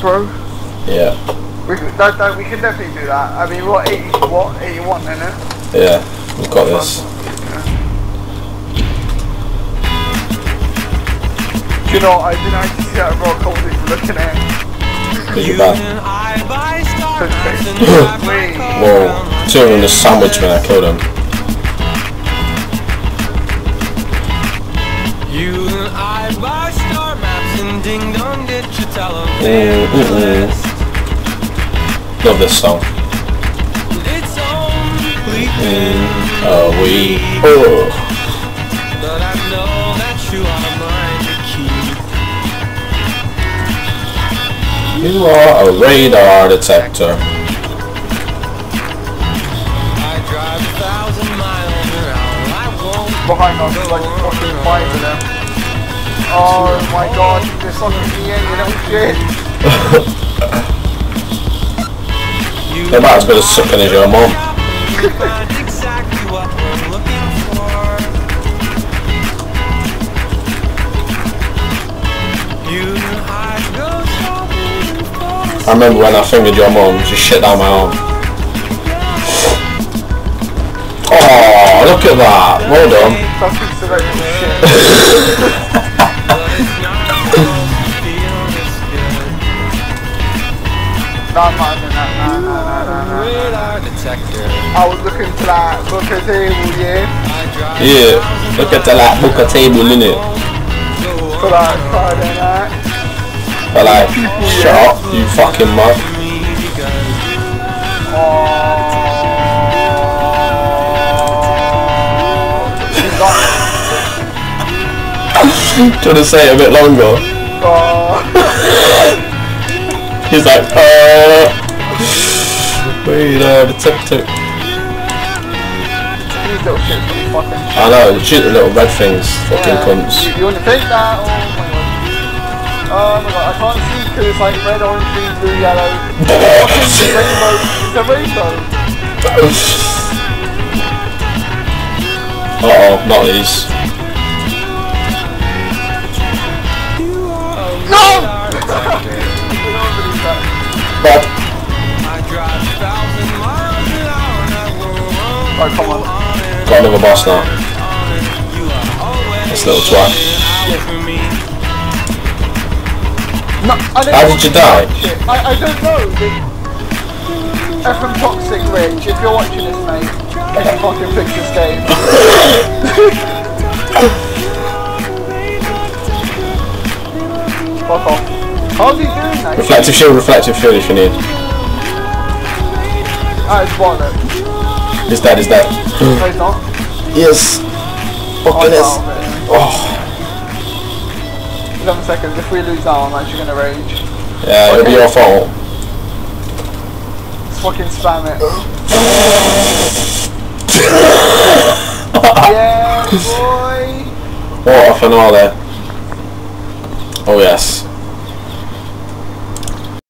bro. Yeah. We can definitely do that. I mean, what 81, isn't it? Yeah, we've got this. You know, I didn't actually see that rock holding for looking at it. Because you're bad. Whoa, two of them just sandwiched me and I killed him. You and I buy star maps and ding dong digital list. Love this song. It's only been Oh, but I know that you are mine to keep. you are a radar detector. I drive 1,000 miles an hour. I won't Behind us, like fucking 5 of them. Oh my god, they're sucking me in, you little shit. They're about as good as sucking as your mum. exactly what we're looking for. You and I go shopping for I remember when I fingered your mum, she shit down my arm. Oh, look at that! Well done. Fucking celebrity shit. No, I'm not doing that. No. Radar detector. I was looking to that booker table, yeah. Yeah, look at that book a table, innit? For like Friday night. But like, shut up, you fucking mug. She's got Do you want to say it a bit longer? He's like, radar detector. these little shits are fucking I know, shoot the little red things, fucking cunts. You want to take that? Oh my god, I can't see because it's like red, orange, green, blue, yellow. It's a rainbow. It's a rainbow. Uh-oh, not these. No! Bad. Oh, come on. Got another boss now. This little twat. No, I don't How did you die? I don't know. From Toxic Rich, if you're watching this, mate, can you fucking fix this game? Fuck off. How's he doing that? Reflective shield if you need. Ah, it's wallet. He's dead, he's dead. No, he's not. Yes. Fucking yes. Oh. 11 seconds. If we lose now, I'm actually gonna rage. Yeah, it'll be your fault. Let's fucking spam it. Yeah, boy. What a finale. Oh yes.